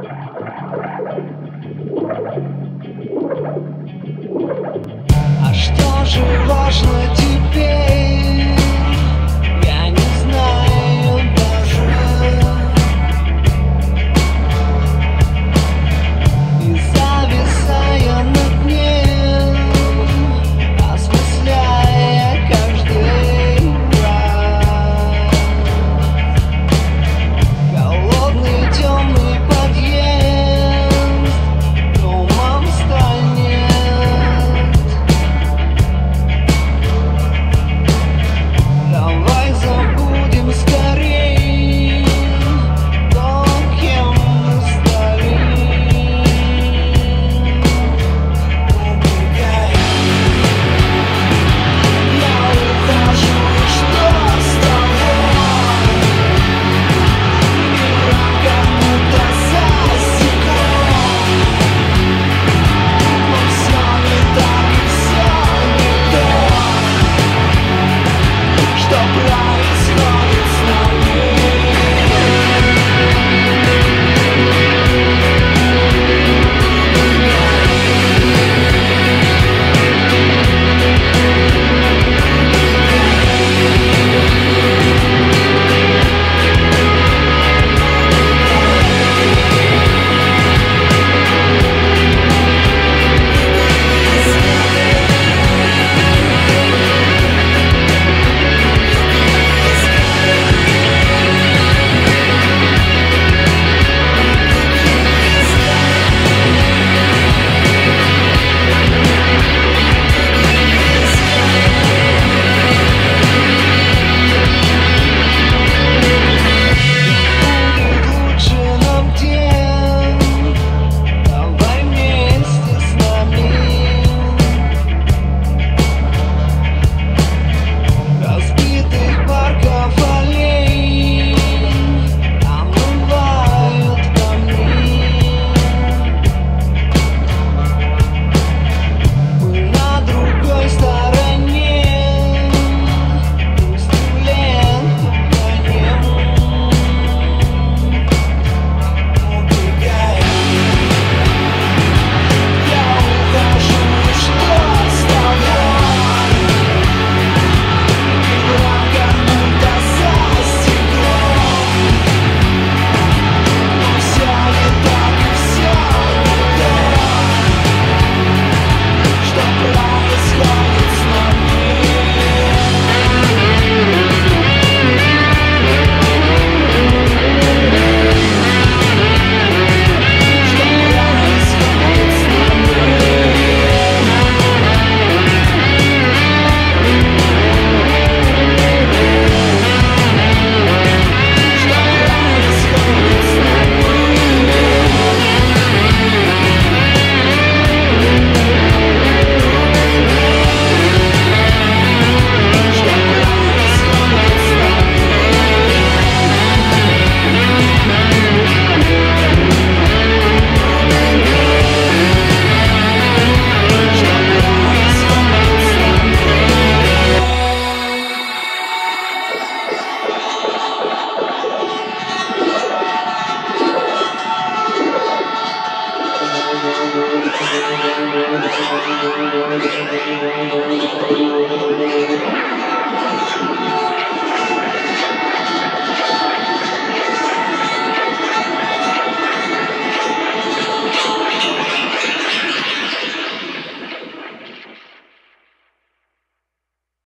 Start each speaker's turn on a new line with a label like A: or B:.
A: А что же важно теперь? Я не знаю даже. И зависая над ним, осмысляя каждый раз. Холодный темный подъезд домом станет. Давай забудем скорей то, кем мы стали. Убегай, я ухожу, что с тобой? Мир как будто за стеклом. Но все не так и все не то. Что происходит с нами?